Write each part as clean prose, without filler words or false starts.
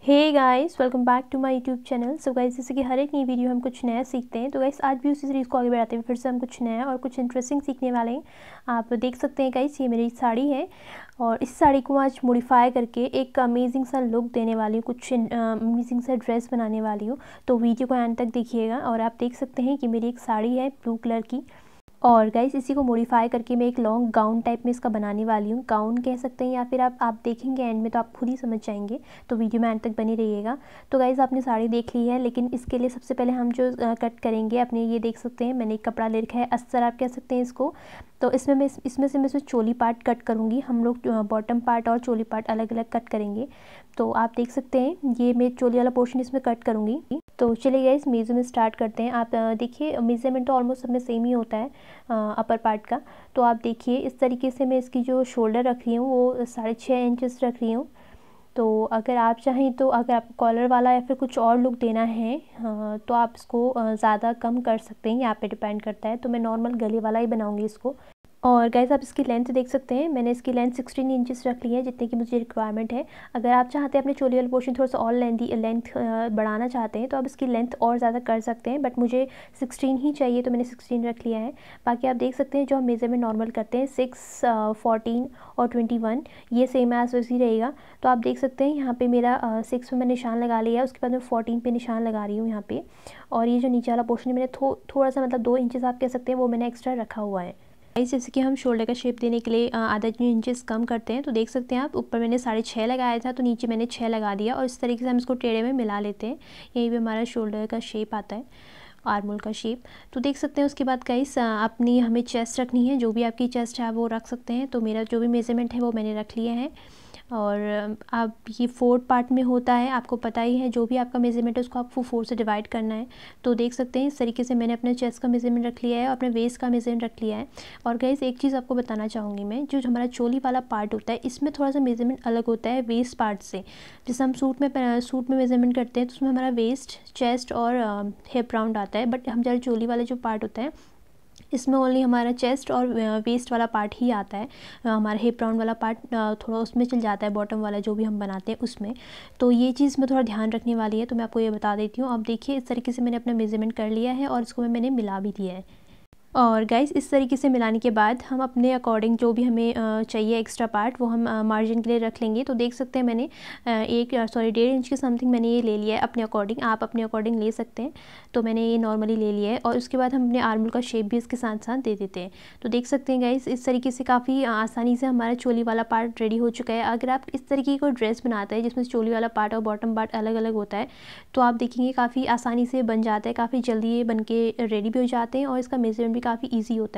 Hey guys, welcome back to my YouTube channel. So guys, जैसे कि हर एक नई वीडियो हम कुछ नया सीखते हैं, तो गाइस आज भी उसी सीरीज़ को आगे बढ़ाते हुए फिर से हम कुछ नया और कुछ इंटरेस्टिंग सीखने वाले हैं। आप देख सकते हैं गाइस, ये मेरी साड़ी है और इस साड़ी को आज मॉडिफाई करके एक अमेजिंग सा लुक देने वाली हूँ, कुछ अमेजिंग सा ड्रेस बनाने वाली हूँ। तो वीडियो को एंड तक देखिएगा। और आप देख सकते हैं कि मेरी एक साड़ी है ब्लू कलर की, और गाइस इसी को मॉडिफाई करके मैं एक लॉन्ग गाउन टाइप में इसका बनाने वाली हूँ। गाउन कह सकते हैं या फिर आप देखेंगे एंड में तो आप खुद ही समझ जाएंगे, तो वीडियो में एंड तक बनी रहिएगा। तो गाइस आपने साड़ी देख ली है, लेकिन इसके लिए सबसे पहले हम जो कट करेंगे अपने, ये देख सकते हैं मैंने एक कपड़ा ले रखा है, अस्तर आप कह सकते हैं इसको। तो इसमें से मैं चोली पार्ट कट करूँगी। हम लोग बॉटम पार्ट और चोली पार्ट अलग अलग कट करेंगे। तो आप देख सकते हैं ये मैं चोली वाला पोर्शन इसमें कट करूँगी। तो चलिए गाइस मेजरमेंट स्टार्ट करते हैं। आप देखिए मेजरमेंट तो ऑलमोस्ट सब में सेम ही होता है अपर पार्ट का। तो आप देखिए इस तरीके से मैं इसकी जो शोल्डर रख रही हूँ वो 6.5 इंचेस रख रही हूँ। तो अगर आप चाहें तो अगर आपको कॉलर वाला या फिर कुछ और लुक देना है तो आप इसको ज़्यादा कम कर सकते हैं, यहाँ पे डिपेंड करता है। तो मैं नॉर्मल गले वाला ही बनाऊँगी इसको। और गाइस आप इसकी लेंथ देख सकते हैं, मैंने इसकी लेंथ 16 इंचेस रख ली है, जितने की मुझे रिक्वायरमेंट है। अगर आप चाहते हैं अपने चोली वाला पोर्शन थोड़ा सा और लेंथ बढ़ाना चाहते हैं तो आप इसकी लेंथ और ज़्यादा कर सकते हैं, बट मुझे 16 ही चाहिए तो मैंने 16 रख लिया है। बाकी आप देख सकते हैं जो हम मेजरमेंट नॉर्मल करते हैं 6, 14 और 21, ये सेम एज वैसे ही रहेगा। तो आप देख सकते हैं यहाँ पे मेरा 6 में मैं निशान लगा लिया है, उसके बाद मैं 14 पे निशान लगा रही हूँ यहाँ पे। और ये जो नीचे वाला पोर्शन है मैंने थोड़ा सा मतलब 2 इंचेस आप कह सकते हैं वो मैंने एक्स्ट्रा रखा हुआ है। जैसे कि हम शोल्डर का शेप देने के लिए आधा इंचेस कम करते हैं। तो देख सकते हैं आप, ऊपर मैंने 6.5 लगाया था तो नीचे मैंने 6 लगा दिया, और इस तरीके से हम इसको टेढ़े में मिला लेते हैं। यहीं पे हमारा शोल्डर का शेप आता है, आर्मोल का शेप। तो देख सकते हैं उसके बाद गाइस अपनी हमें चेस्ट रखनी है, जो भी आपकी चेस्ट है आप वो रख सकते हैं। तो मेरा जो भी मेजरमेंट है वो मैंने रख लिया है। और आप ये 4 पार्ट में होता है, आपको पता ही है। जो भी आपका मेजरमेंट है उसको आपको 4 से डिवाइड करना है। तो देख सकते हैं इस तरीके से मैंने अपने चेस्ट का मेजरमेंट रख लिया है और अपने वेस्ट का मेजरमेंट रख लिया है। और गाइस एक चीज़ आपको बताना चाहूँगी मैं, जो हमारा चोली वाला पार्ट होता है इसमें थोड़ा सा मेजरमेंट अलग होता है वेस्ट पार्ट से। जैसे हम सूट में मेजरमेंट करते हैं तो उसमें हमारा वेस्ट, चेस्ट और हिप राउंड आता है, बट हम जरा चोली वाला जो पार्ट होता है इसमें ओनली हमारा चेस्ट और वेस्ट वाला पार्ट ही आता है। हमारा हिप राउंड वाला पार्ट थोड़ा उसमें चल जाता है, बॉटम वाला जो भी हम बनाते हैं उसमें। तो ये चीज़ में थोड़ा ध्यान रखने वाली है, तो मैं आपको ये बता देती हूँ। अब देखिए इस तरीके से मैंने अपना मेजरमेंट कर लिया है और इसको मैंने मिला भी दिया है। और गाइस इस तरीके से मिलाने के बाद हम अपने अकॉर्डिंग जो भी हमें चाहिए एक्स्ट्रा पार्ट वो हम मार्जिन के लिए रख लेंगे। तो देख सकते हैं मैंने 1.5 इंच के समथिंग मैंने ये ले लिया है अपने अकॉर्डिंग, आप अपने अकॉर्डिंग ले सकते हैं। तो मैंने ये नॉर्मली ले लिया है, और उसके बाद हम अपने आर्मोल का शेप भी इसके साथ साथ दे देते हैं। तो देख सकते हैं गाइस इस तरीके से काफ़ी आसानी से हमारा चोली वाला पार्ट रेडी हो चुका है। अगर आप इस तरीके की कोई ड्रेस बनाते हैं जिसमें चोली वाला पार्ट और बॉटम पार्ट अलग अलग होता है, तो आप देखेंगे काफ़ी आसानी से बन जाता है, काफ़ी जल्दी ये बन के रेडी भी हो जाते हैं, और इसका मेजरमेंट भी काफ़ी ईजी होता है।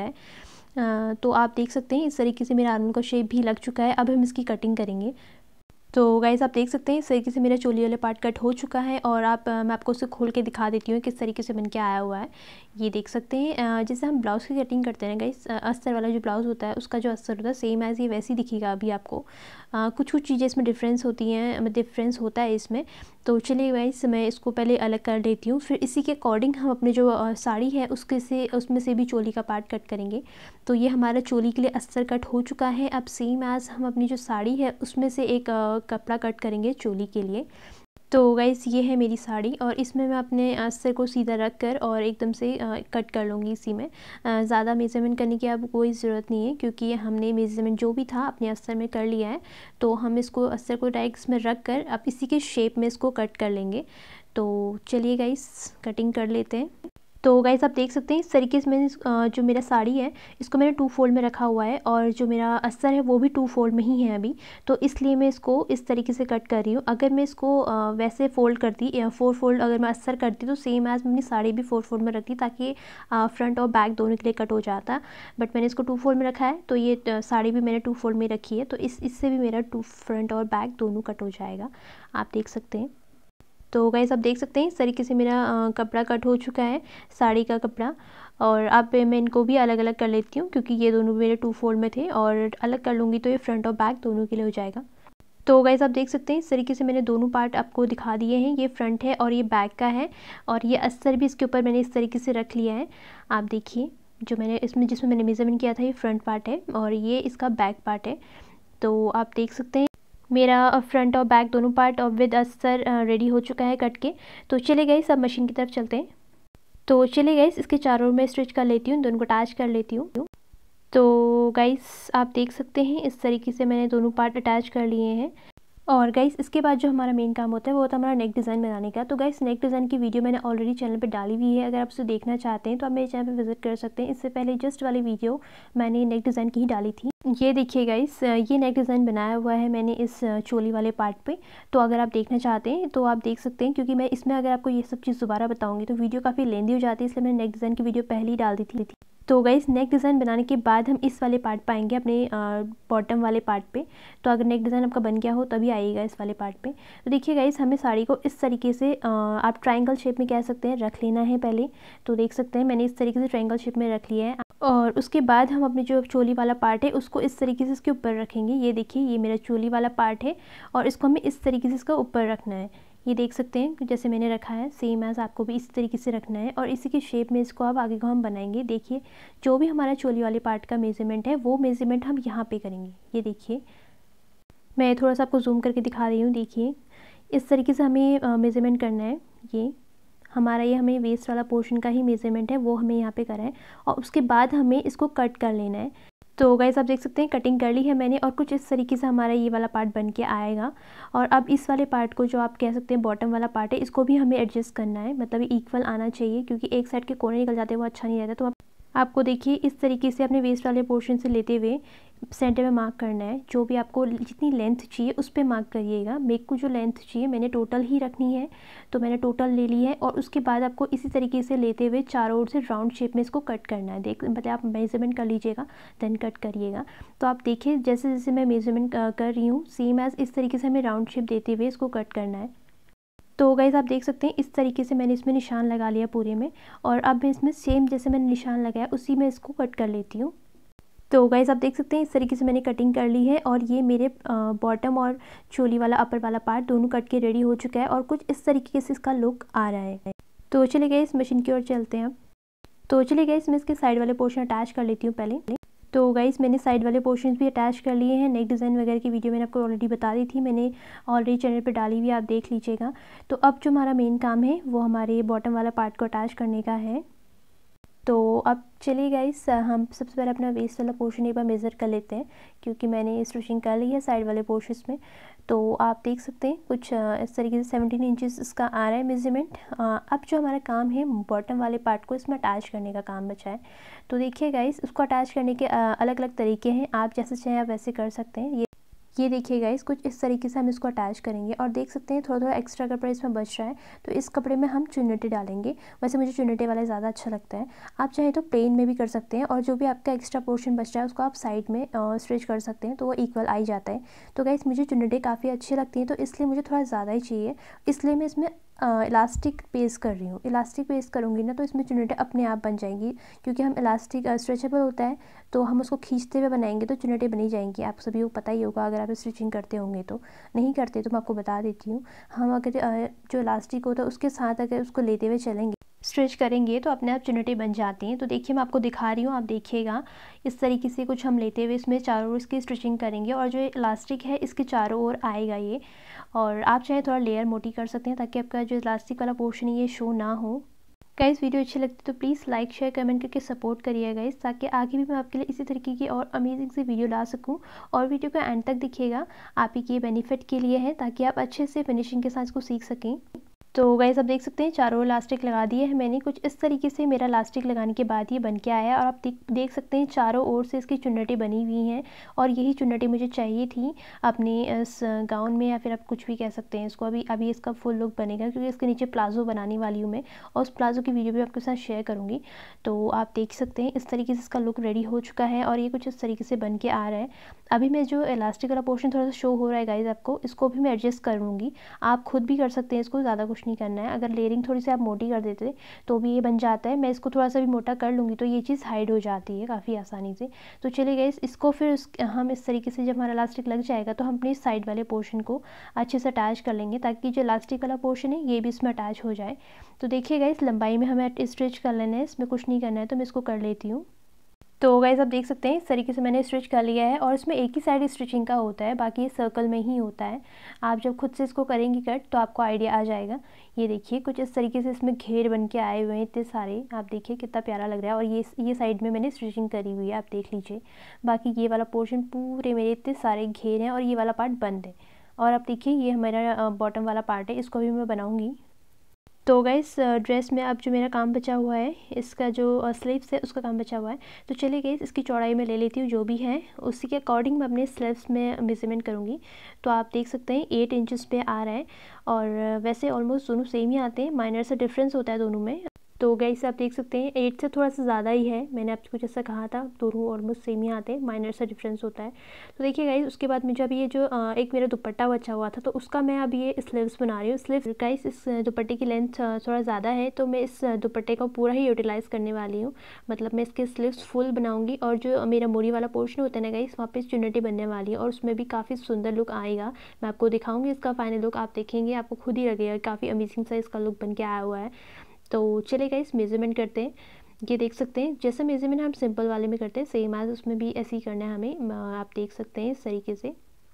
तो आप देख सकते हैं इस तरीके से मेरा आर्मोल का शेप भी लग चुका है। अब हम इसकी कटिंग करेंगे। तो गाइस आप देख सकते हैं इस तरीके से मेरा चोली वाला पार्ट कट हो चुका है, और मैं आपको उसे खोल के दिखा देती हूँ किस तरीके से बन के आया हुआ है। ये देख सकते हैं जैसे हम ब्लाउज़ की कटिंग करते हैं गाइस, अस्तर वाला जो ब्लाउज़ होता है उसका जो अस्तर होता है सेम एज़ ये वैसे ही दिखेगा अभी आपको। कुछ चीज़ें इसमें डिफरेंस होती हैं, डिफरेंस होता है इसमें। तो चलिए गाइस मैं इसको पहले अलग कर लेती हूँ, फिर इसी के अकॉर्डिंग हम अपने जो साड़ी है उसमें से भी चोली का पार्ट कट करेंगे। तो ये हमारा चोली के लिए अस्तर कट हो चुका है। अब सेम एज़ हम अपनी जो साड़ी है उसमें से एक कपड़ा कट करेंगे चोली के लिए। तो गाइस ये है मेरी साड़ी, और इसमें मैं अपने अस्तर को सीधा रख कर और एकदम से कट कर लूँगी इसी में। ज़्यादा मेजरमेंट करने की अब कोई ज़रूरत नहीं है, क्योंकि हमने मेजरमेंट जो भी था अपने अस्तर में कर लिया है। तो हम इसको अस्तर को डायरेक्ट इसमें रख कर अब इसी के शेप में इसको कट कर लेंगे। तो चलिए गाइस कटिंग कर लेते हैं। तो गाइस आप देख सकते हैं इस तरीके से मैंने जो मेरा साड़ी है इसको मैंने 2 फोल्ड में रखा हुआ है, और जो मेरा अस्तर है वो भी 2 फोल्ड में ही है अभी। तो इसलिए मैं इसको इस तरीके से कट कर रही हूँ। अगर मैं इसको वैसे फोल्ड करती या 4 फोल्ड अगर मैं अस्तर करती तो सेम एज़ अपनी साड़ी भी 4 फोल्ड में रखती, ताकि फ्रंट और बैक दोनों के लिए कट हो जाता। बट मैंने इसको 2 फोल्ड में रखा है, तो ये साड़ी भी मैंने 2 फोल्ड में रखी है, तो इससे भी मेरा 2 फ्रंट और बैक दोनों कट हो जाएगा, आप देख सकते हैं। तो गाइस आप देख सकते हैं इस तरीके से मेरा कपड़ा कट हो चुका है, साड़ी का कपड़ा। और अब मैं इनको भी अलग अलग कर लेती हूँ, क्योंकि ये दोनों मेरे 2 फोल्ड में थे, और अलग कर लूँगी तो ये फ्रंट और बैक दोनों के लिए हो जाएगा। तो गाइस आप देख सकते हैं इस तरीके से मैंने दोनों पार्ट आपको दिखा दिए हैं, ये फ्रंट है और ये बैक का है, और ये अस्तर भी इसके ऊपर मैंने इस तरीके से रख लिया है। आप देखिए जो मैंने जिसमें मैंने मेजरमेंट किया था ये फ्रंट पार्ट है, और ये इसका बैक पार्ट है। तो आप देख सकते हैं मेरा फ्रंट और बैक दोनों पार्ट और विद अस्तर रेडी हो चुका है कट के। तो चलिए गाइस अब मशीन की तरफ चलते हैं। तो चलिए गाइस इसके चारों ओर मैं स्टिच कर लेती हूँ, दोनों को अटैच कर लेती हूँ। तो गाइस आप देख सकते हैं इस तरीके से मैंने दोनों पार्ट अटैच कर लिए हैं। और गाइस इसके बाद जो हमारा मेन काम होता है वो होता है हमारा नेक डिज़ाइन बनाने का। तो गाइस नेक डिज़ाइन की वीडियो मैंने ऑलरेडी चैनल पे डाली हुई है, अगर आप उसे देखना चाहते हैं तो आप मेरे चैनल पे विजिट कर सकते हैं। इससे पहले जस्ट वाली वीडियो मैंने नेक डिज़ाइन की ही डाली थी। ये देखिए गाइस ये नेक डिज़ाइन बनाया हुआ है मैंने इस चोली वाले पार्ट पे। तो अगर आप देखना चाहते हैं तो आप देख सकते हैं, क्योंकि मैं इसमें अगर आपको ये सब चीज़ दोबारा बताऊँगी तो वीडियो काफ़ी लेंदी हो जाती है, इसलिए मैंने नेक डिज़ाइन की वीडियो पहले ही डाल दी थी। तो गाइस नेक डिज़ाइन बनाने के बाद हम इस वाले पार्ट पे आएंगे, अपने बॉटम वाले पार्ट पे। तो अगर नेक डिज़ाइन आपका बन गया हो तभी आइएगा इस वाले पार्ट पे। तो देखिए गाइस हमें साड़ी को इस तरीके से आप ट्रायंगल शेप में कह सकते हैं रख लेना है पहले। तो देख सकते हैं मैंने इस तरीके से ट्रायंगल शेप में रख लिया है, और उसके बाद हम अपने जो चोली वाला पार्ट है उसको इस तरीके से इसके ऊपर रखेंगे। ये देखिए ये मेरा चोली वाला पार्ट है और इसको हमें इस तरीके से इसका ऊपर रखना है। ये देख सकते हैं जैसे मैंने रखा है सेम एज़ आपको भी इस तरीके से रखना है, और इसी की शेप में इसको अब आगे को हम बनाएंगे। देखिए जो भी हमारा चोली वाले पार्ट का मेज़रमेंट है वो मेज़रमेंट हम यहाँ पे करेंगे। ये देखिए मैं थोड़ा सा आपको जूम करके दिखा रही हूँ। देखिए इस तरीके से हमें मेज़रमेंट करना है। ये हमारा ये हमें वेस्ट वाला पोर्शन का ही मेज़रमेंट है वो हमें यहाँ पे करा है, और उसके बाद हमें इसको कट कर लेना है। तो गाइस आप देख सकते हैं कटिंग कर ली है मैंने, और कुछ इस तरीके से हमारा ये वाला पार्ट बन के आएगा। और अब इस वाले पार्ट को जो आप कह सकते हैं बॉटम वाला पार्ट है इसको भी हमें एडजस्ट करना है, मतलब इक्वल आना चाहिए, क्योंकि एक साइड के कोने निकल जाते हैं वो अच्छा नहीं रहता। तो आपको देखिए इस तरीके से अपने वेस्ट वाले पोर्शन से लेते हुए सेंटर में मार्क करना है। जो भी आपको जितनी लेंथ चाहिए उस पर मार्क करिएगा। मेरे को जो लेंथ चाहिए मैंने टोटल ही रखनी है, तो मैंने टोटल ले ली है। और उसके बाद आपको इसी तरीके से लेते हुए चारों ओर से राउंड शेप में इसको कट करना है। मतलब आप मेजरमेंट कर लीजिएगा देन कट करिएगा। तो आप देखिए जैसे जैसे मैं मेजरमेंट कर रही हूँ सेम एज़ इस तरीके से हमें राउंड शेप देते हुए इसको कट करना है। तो गाइस आप देख सकते हैं इस तरीके से मैंने इसमें निशान लगा लिया पूरे में, और अब मैं इसमें सेम जैसे मैंने निशान लगाया उसी में इसको कट कर लेती हूँ। तो गाइस आप देख सकते हैं इस तरीके से मैंने कटिंग कर ली है, और ये मेरे बॉटम और चोली वाला अपर वाला पार्ट दोनों कट के रेडी हो चुका है, और कुछ इस तरीके से इसका लुक आ रहा है। तो चलिए गाइस मशीन की ओर चलते हैं। तो चलिए गाइस मैं इसके साइड वाले पोर्शन अटैच कर लेती हूँ पहले। तो गाइस मैंने साइड वाले पोर्शंस भी अटैच कर लिए हैं। नेक डिज़ाइन वगैरह की वीडियो मैंने आपको ऑलरेडी बता दी थी, मैंने ऑलरेडी चैनल पे डाली हुई है, आप देख लीजिएगा। तो अब जो हमारा मेन काम है वो हमारे बॉटम वाला पार्ट को अटैच करने का है। तो अब चलिए गाइस हम सबसे पहले अपना वेस्ट वाला पोर्शन एक बार मेज़र कर लेते हैं, क्योंकि मैंने स्टिचिंग कर ली है साइड वाले पोर्शंस में। तो आप देख सकते हैं कुछ इस तरीके से 17 इंचेस इसका आ रहा है मेज़रमेंट। अब जो हमारा काम है बॉटम वाले पार्ट को इसमें अटैच करने का काम बचा है। तो देखिए गाइस उसको अटैच करने के अलग अलग तरीके हैं, आप जैसे चाहें आप वैसे कर सकते हैं। ये देखिए गाइस कुछ इस तरीके से हम इसको अटैच करेंगे, और देख सकते हैं थोड़ा थोड़ा एक्स्ट्रा कपड़ा इसमें बच रहा है, तो इस कपड़े में हम चुन्नटे डालेंगे। वैसे मुझे चुन्नटे वाला ज़्यादा अच्छा लगता है, आप चाहे तो प्लेन में भी कर सकते हैं, और जो भी आपका एक्स्ट्रा पोर्शन बच रहा है उसको आप साइड में स्टिच कर सकते हैं, तो वो इक्वल आ ही जाता है। तो गाइस मुझे चुन्नटे काफ़ी अच्छी लगती हैं, तो इसलिए मुझे थोड़ा ज़्यादा ही चाहिए, इसलिए मैं इसमें इलास्टिक पेस्ट कर रही हूँ। इलास्टिक पेस्ट करूँगी ना तो इसमें चुन्नटे अपने आप बन जाएंगी, क्योंकि हम इलास्टिक स्ट्रेचेबल होता है तो हम उसको खींचते हुए बनाएंगे तो चुन्नटे बनी जाएंगी। आप सभी को पता ही होगा अगर आप स्टिचिंग करते होंगे, तो नहीं करते तो मैं आपको बता देती हूँ। हम अगर जो इलास्टिक होता है उसके साथ अगर उसको लेते हुए चलेंगे स्ट्रेच करेंगे तो अपने आप चुन्नटे बन जाती हैं। तो देखिए मैं आपको दिखा रही हूँ, आप देखिएगा इस तरीके से कुछ हम लेते हुए इसमें चारों ओर इसकी स्टिचिंग करेंगे, और जो इलास्टिक है इसके चारों ओर आएगा ये। और आप चाहे थोड़ा लेयर मोटी कर सकते हैं ताकि आपका जो इलास्टिक वाला पोर्शन है ये शो ना हो। गाइस वीडियो अच्छी लगती है तो प्लीज़ लाइक शेयर कमेंट करके सपोर्ट करिएगा गाइस, ताकि आगे भी मैं आपके लिए इसी तरीके की और अमेजिंग सी वीडियो ला सकूं। और वीडियो को एंड तक दिखिएगा, आप ही के बेनिफिट के लिए है, ताकि आप अच्छे से फिनिशिंग के साथ इसको सीख सकें। तो गाइस आप देख सकते हैं चारों इलास्टिक लगा दिए हैं मैंने। कुछ इस तरीके से मेरा इलास्टिक लगाने के बाद ये बन के आया है, और आप देख सकते हैं चारों ओर से इसकी चुन्नटें बनी हुई हैं, और यही चुन्नटें मुझे चाहिए थी अपने इस गाउन में, या फिर आप कुछ भी कह सकते हैं इसको। अभी इसका फुल लुक बनेगा, क्योंकि इसके नीचे प्लाजो बनाने वाली हूँ मैं, और उस प्लाजो की वीडियो भी आपके साथ शेयर करूँगी। तो आप देख सकते हैं इस तरीके से इसका लुक रेडी हो चुका है, और ये कुछ इस तरीके से बन के आ रहा है। अभी मैं जो इलास्टिक वाला पोर्शन थोड़ा सा शो हो रहा है गाइज आपको, इसको भी मैं एडजस्ट करूँगी। आप खुद भी कर सकते हैं इसको, ज़्यादा कुछ नहीं करना है। अगर लेयरिंग थोड़ी सी आप मोटी कर देते तो भी ये बन जाता है। मैं इसको थोड़ा सा भी मोटा कर लूँगी तो ये चीज़ हाइड हो जाती है काफ़ी आसानी से। तो चलिए गाइस इसको फिर हम इस तरीके से जब हमारा इलास्टिक लग जाएगा तो हम अपने साइड वाले पोर्शन को अच्छे से अटैच कर लेंगे, ताकि जो इलास्टिक वाला पोर्शन है ये भी इसमें अटैच हो जाए। तो देखिए गाइस लंबाई में हमें स्टिच कर लेना है, इसमें कुछ नहीं करना है, तो मैं इसको कर लेती हूँ। तो गाइस आप देख सकते हैं इस तरीके से मैंने स्टिच कर लिया है और इसमें एक ही साइड स्टिचिंग का होता है, बाकी ये सर्कल में ही होता है। आप जब खुद से इसको करेंगी कट तो आपको आइडिया आ जाएगा। ये देखिए कुछ इस तरीके से इसमें घेर बन के आए हुए हैं इतने सारे, आप देखिए कितना प्यारा लग रहा है। और ये साइड में मैंने स्टिचिंग करी हुई है, आप देख लीजिए। बाकी ये वाला पोर्शन पूरे मेरे इतने सारे घेर हैं और ये वाला पार्ट बंद है। और आप देखिए ये हमारा बॉटम वाला पार्ट है, इसको भी मैं बनाऊँगी। तो गाइस ड्रेस में अब जो मेरा काम बचा हुआ है, इसका जो स्लीव्स है उसका काम बचा हुआ है। तो चलिए गाइस इसकी चौड़ाई मैं ले लेती हूँ जो भी है, उसी के अकॉर्डिंग मैं अपने स्लीव्स में मेजरमेंट करूँगी। तो आप देख सकते हैं 8 इंचेस पे आ रहा है और वैसे ऑलमोस्ट दोनों सेम ही आते हैं, माइनर सा डिफरेंस होता है दोनों में। तो गाइस आप देख सकते हैं 8 से थोड़ा सा ज़्यादा ही है, मैंने आपको जैसा कहा था दोनों ऑलमोस्ट सेम ही आते हैं, माइनर सा डिफरेंस होता है। तो देखिए गाइस उसके बाद मुझे अभी ये जो एक मेरा दुपट्टा बचा हुआ था तो उसका मैं अभी ये स्लीव्स बना रही हूँ। स्लीव गाइस इस दुपट्टे की लेंथ थोड़ा ज़्यादा है तो मैं इस दुपट्टे को पूरा ही यूटिलाइज़ करने वाली हूँ। मतलब मैं इसके स्लीव्स फुल बनाऊँगी और जो मेरा मोरी वाला पोर्शन होता है ना गाइस, वहाँ पे चुन्नटी बनने वाली है और उसमें भी काफ़ी सुंदर लुक आएगा। मैं आपको दिखाऊँगी इसका फाइनल लुक, आप देखेंगे आपको खुद ही लगेगा काफ़ी अमेजिंग सा इसका लुक बन के आया हुआ है। तो चलिए गाइस मेज़रमेंट करते हैं। ये देख सकते हैं जैसा मेज़रमेंट हम सिंपल वाले में करते हैं सेम आज उसमें भी ऐसे ही करना है हमें। आप देख सकते हैं इस तरीके से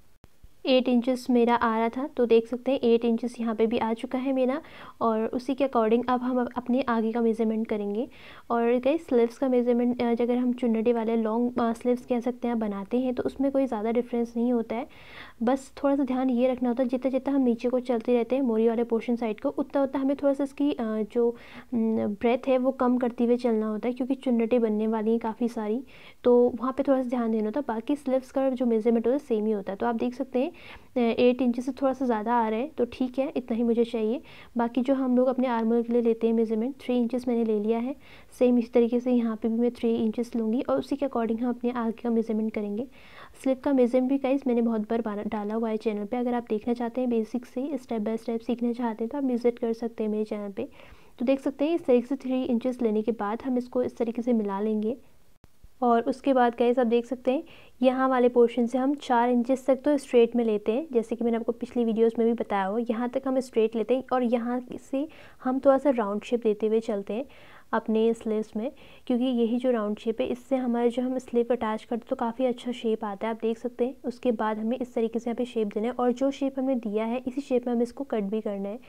8 इंचेस मेरा आ रहा था, तो देख सकते हैं 8 इंचेस यहाँ पे भी आ चुका है मेरा। और उसी के अकॉर्डिंग अब हम अपने आगे का मेज़रमेंट करेंगे। और गाइस स्लीव्स का मेज़रमेंट अगर हम चुन्नटी वाले लॉन्ग स्लीव्स कह सकते हैं बनाते हैं तो उसमें कोई ज़्यादा डिफरेंस नहीं होता है। बस थोड़ा सा ध्यान ये रखना होता है जितना जितना हम नीचे को चलते रहते हैं मोरी वाले पोर्शन साइड को, उतना उतना हमें थोड़ा सा इसकी जो ब्रेथ है वो कम करते हुए चलना होता है, क्योंकि चुन्नटें बनने वाली हैं काफ़ी सारी, तो वहाँ पे थोड़ा सा ध्यान देना होता है। बाकी स्लीव्स का जो मेज़रमेंट होता है सेम ही होता है। तो आप देख सकते हैं 8 इंच से थोड़ा सा ज़्यादा आ रहा है तो ठीक है, इतना ही मुझे चाहिए। बाकी जो हम लोग अपने आर्मर के लिए लेते हैं मेज़रमेंट 3 इंचेस मैंने ले लिया है। सेम इस तरीके से यहाँ पे भी मैं 3 इंचेस लूँगी और उसी के अकॉर्डिंग हम अपने आगे का मेज़रमेंट करेंगे। स्लीव का मेज़रमेंट भी गाइस मैंने बहुत बार डाला हुआ है चैनल पे, अगर आप देखना चाहते हैं बेसिक से स्टेप बाय स्टेप सीखना चाहते हैं तो आप विजिट कर सकते हैं मेरे चैनल पे। तो देख सकते हैं इस तरीके से 3 इंचेस लेने के बाद हम इसको इस तरीके से मिला लेंगे। और उसके बाद गाइस आप देख सकते हैं यहाँ वाले पोर्शन से हम 4 इंचेस तक तो स्ट्रेट में लेते हैं, जैसे कि मैंने आपको पिछली वीडियोस में भी बताया हो, यहाँ तक हम स्ट्रेट लेते हैं और यहाँ से हम थोड़ा सा राउंड शेप देते हुए चलते हैं अपने स्लीव्स में, क्योंकि यही जो राउंड शेप है इससे हमारे जो हम स्लीव अटैच करते तो काफ़ी अच्छा शेप आता है, आप देख सकते हैं। उसके बाद हमें इस तरीके से यहाँ पे शेप देना है और जो शेप हमने दिया है इसी शेप में हमें इसको कट भी करना है।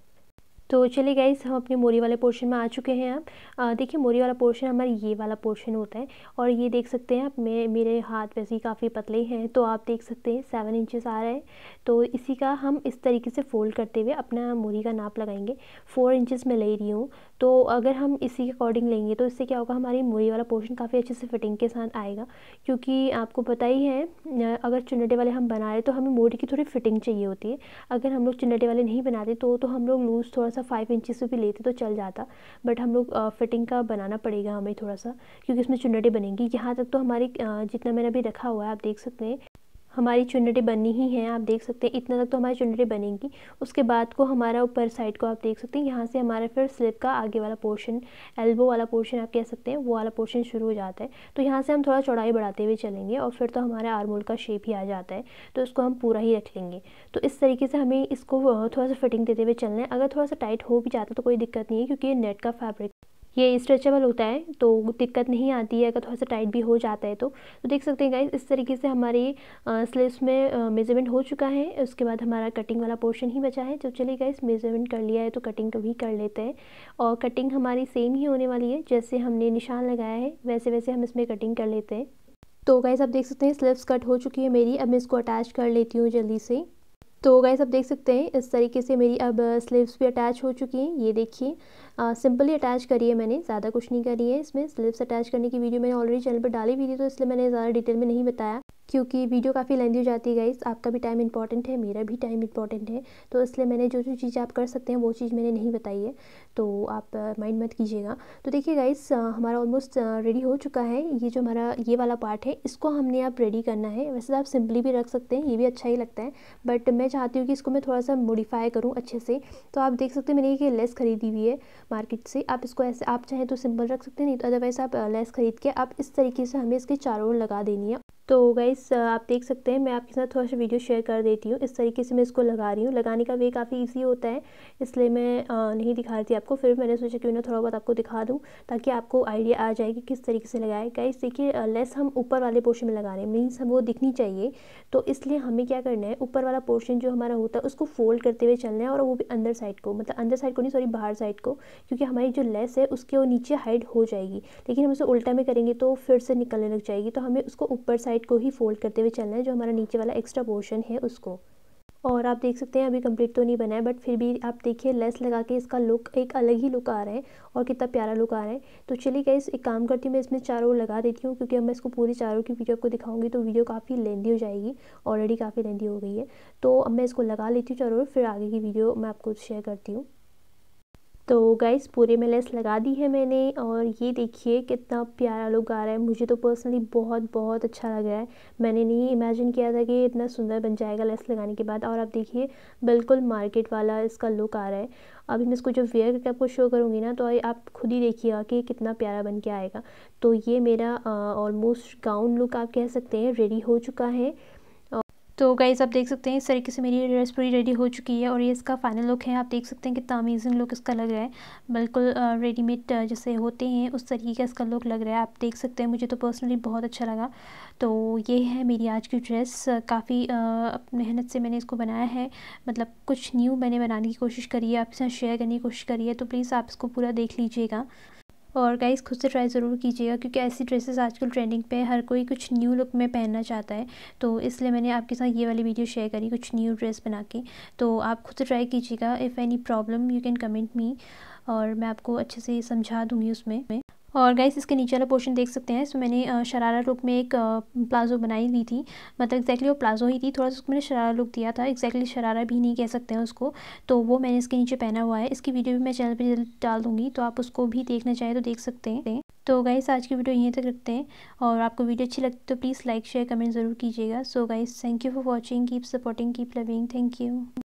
तो चलिए गाइस हम अपने मोरी वाले पोर्शन में आ चुके हैं। अब देखिए मोरी वाला पोर्शन हमारा ये वाला पोर्शन होता है और ये देख सकते हैं आप मेरे हाथ वैसे ही काफ़ी पतले हैं, तो आप देख सकते हैं 7 इंचेस आ रहा है। तो इसी का हम इस तरीके से फोल्ड करते हुए अपना मोरी का नाप लगाएंगे। 4 इंचेस में ले रही हूँ, तो अगर हम इसी के अकॉर्डिंग लेंगे तो इससे क्या होगा, हमारी मोरी वाला पोर्शन काफ़ी अच्छे से फिटिंग के साथ आएगा। क्योंकि आपको पता ही है अगर चुन्नटे वाले हम बना रहे तो हमें मोरी की थोड़ी फिटिंग चाहिए होती है। अगर हम लोग चुन्नटे वाले नहीं बनाते तो हम लोग लूज़ थोड़ा सा 5 इंचेस से भी लेते तो चल जाता, बट हम लोग फिटिंग का बनाना पड़ेगा हमें थोड़ा सा, क्योंकि इसमें चुन्नटें बनेंगी। यहाँ तक तो हमारी जितना मैंने अभी रखा हुआ है आप देख सकते हैं हमारी चुन्नटें बननी ही हैं, आप देख सकते हैं इतना तक तो हमारी चुन्नटें बनेंगी। उसके बाद को हमारा ऊपर साइड को आप देख सकते हैं, यहाँ से हमारा फिर स्लीव का आगे वाला पोर्शन, एल्बो वाला पोर्शन आप कह सकते हैं, वो वाला पोर्शन शुरू हो जाता है। तो यहाँ से हम थोड़ा चौड़ाई बढ़ाते हुए चलेंगे और फिर तो हमारे आर्मोल का शेप ही आ जाता है, तो इसको हम पूरा ही रख लेंगे। तो इस तरीके से हमें इसको थोड़ा सा फिटिंग देते हुए चलना है। अगर थोड़ा सा टाइट हो भी जाता तो कोई दिक्कत नहीं है, क्योंकि ये नेट का फैब्रिक ये स्ट्रेचेबल होता है तो दिक्कत नहीं आती है अगर थोड़ा सा टाइट भी हो जाता है तो देख सकते हैं गाइस इस तरीके से हमारी स्लीव्स में मेज़रमेंट हो चुका है। उसके बाद हमारा कटिंग वाला पोर्शन ही बचा है। तो चलिए गाइस मेज़रमेंट कर लिया है तो कटिंग भी कर लेते हैं, और कटिंग हमारी सेम ही होने वाली है, जैसे हमने निशान लगाया है वैसे वैसे हम इसमें कटिंग कर लेते हैं। तो गाइस आप देख सकते हैं स्लीव्स कट हो चुकी है मेरी, अब मैं इसको अटैच कर लेती हूँ जल्दी से। तो गाइस आप देख सकते हैं इस तरीके से मेरी अब स्लीव्स भी अटैच हो चुकी हैं। ये देखिए सिंपली अटैच करी है मैंने, ज़्यादा कुछ नहीं करी है इसमें। स्लीव्स अटैच करने की वीडियो मैंने ऑलरेडी चैनल पर डाली हुई थी, तो इसलिए मैंने ज़्यादा डिटेल में नहीं बताया, क्योंकि वीडियो काफ़ी लेंथी हो जाती है गाइस। आपका भी टाइम इंपॉर्टेंट है, मेरा भी टाइम इंपॉर्टेंट है, तो इसलिए मैंने जो जो चीज़ आप कर सकते हैं वो चीज़ मैंने नहीं बताई है, तो आप माइंड मत कीजिएगा। तो देखिए गाइस हमारा ऑलमोस्ट रेडी हो चुका है। ये जो हमारा ये वाला पार्ट है इसको हमने अब रेडी करना है। वैसे तो आप सिंपली भी रख सकते हैं, ये भी अच्छा ही लगता है, बट मैं चाहती हूँ कि इसको मैं थोड़ा सा मॉडिफाई करूँ अच्छे से। तो आप देख सकते हैं मैंने ये लेस खरीदी हुई है मार्केट से, आप इसको ऐसे आप चाहें तो सिंपल रख सकते हैं, नहीं तो अदरवाइज़ आप लेस खरीद के आप इस तरीके से हमें इसके चारों ओर लगा देनी है। तो गाइस आप देख सकते हैं, मैं आपके साथ थोड़ा सा वीडियो शेयर कर देती हूँ। इस तरीके से मैं इसको लगा रही हूँ। लगाने का वे काफ़ी इजी होता है, इसलिए मैं नहीं दिखा रही थी आपको। फिर मैंने सोचा क्यों ना थोड़ा बहुत आपको दिखा दूँ, ताकि आपको आइडिया आ जाए कि किस तरीके से लगाए। गाइस देखिए, लेस हम ऊपर वाले पोर्शन में लगा रहे हैं, मीन्स हम वो दिखनी चाहिए। तो इसलिए हमें क्या करना है, ऊपर वाला पोर्शन जो हमारा होता है उसको फोल्ड करते हुए चलना है, और वो भी अंदर साइड को, मतलब अंदर साइड को नहीं, सॉरी, बाहर साइड को, क्योंकि हमारी जो लेस है उसके वो नीचे हाइड हो जाएगी। लेकिन हम उसे उल्टा में करेंगे तो फिर से निकलने लग जाएगी। तो हमें उसको ऊपर साइड को ही फोल्ड करते हुए चलना है, जो हमारा नीचे वाला एक्स्ट्रा पोर्शन है उसको। और आप देख सकते हैं अभी कंप्लीट तो नहीं बना है, बट फिर भी आप देखिए लेस लगा के इसका लुक एक अलग ही लुक आ रहा है, और कितना प्यारा लुक आ रहा है। तो चलिए गाइस, एक काम करती हूँ, मैं इसमें चारों ओर लगा देती हूँ, क्योंकि अब मैं इसको पूरी चारों की वीडियो आपको दिखाऊंगी तो वीडियो काफ़ी लेंदी हो जाएगी। ऑलरेडी काफ़ी लेंदी हो गई है। तो अब मैं इसको लगा लेती हूँ चारों ओर, फिर आगे की वीडियो मैं आपको शेयर करती हूँ। तो गाइस पूरे में लेस लगा दी है मैंने, और ये देखिए कितना प्यारा लुक आ रहा है। मुझे तो पर्सनली बहुत बहुत अच्छा लग रहा है। मैंने नहीं इमेजिन किया था कि इतना सुंदर बन जाएगा लेस लगाने के बाद। और आप देखिए बिल्कुल मार्केट वाला इसका लुक आ रहा है। अभी मैं इसको जब वेयर करके आपको शो करूँगी ना, तो आप खुद ही देखिएगा कि कितना प्यारा बन के आएगा। तो ये मेरा ऑलमोस्ट गाउन लुक आप कह सकते हैं रेडी हो चुका है। तो गाइज़ आप देख सकते हैं इस तरीके से मेरी ड्रेस पूरी रेडी हो चुकी है, और ये इसका फाइनल लुक है। आप देख सकते हैं कितना अमेजिंग लुक इसका लग रहा है। बिल्कुल रेडीमेड जैसे होते हैं उस तरीके का इसका लुक लग रहा है। आप देख सकते हैं, मुझे तो पर्सनली बहुत अच्छा लगा। तो ये है मेरी आज की ड्रेस। काफ़ी मेहनत से मैंने इसको बनाया है, मतलब कुछ न्यू मैंने बनाने की कोशिश करी है, आपके साथ शेयर करने की कोशिश करी है। तो प्लीज़ आप इसको पूरा देख लीजिएगा, और गाइस खुद से ट्राई ज़रूर कीजिएगा, क्योंकि ऐसी ड्रेसेस आजकल ट्रेंडिंग पे है, हर कोई कुछ न्यू लुक में पहनना चाहता है। तो इसलिए मैंने आपके साथ ये वाली वीडियो शेयर करी, कुछ न्यू ड्रेस बना के। तो आप खुद से ट्राई कीजिएगा। If any problem you can comment me, और मैं आपको अच्छे से समझा दूँगी उसमें। और गाइस इसके नीचे वाला पोर्शन देख सकते हैं, इसमें मैंने शरारा लुक में एक प्लाजो बनाई हुई थी। मतलब एक्जैक्टली वो प्लाजो ही थी, थोड़ा सा उसको मैंने शरारा लुक दिया था। एक्जैक्टली शरारा भी नहीं कह सकते हैं उसको। तो वो मैंने इसके नीचे पहना हुआ है। इसकी वीडियो भी मैं चैनल पे जल्द डाल दूँगी, तो आप उसको भी देखना चाहें तो देख सकते हैं। तो गाइस आज की वीडियो यहीं तक रखते हैं, और आपको वीडियो अच्छी लगती तो प्लीज़ लाइक शेयर कमेंट ज़रूर कीजिएगा। So guys thank you for watching, keep supporting, keep loving, thank you.